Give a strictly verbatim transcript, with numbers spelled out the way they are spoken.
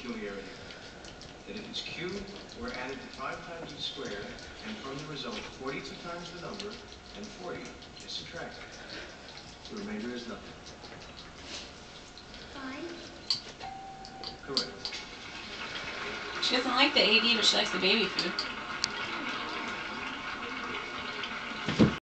peculiarity. That if it's cubed or added to five times its square, and from the result forty-two times the number, and forty is subtracted. The remainder is nothing. Five. Correct. She doesn't like the A D, but she likes the baby food.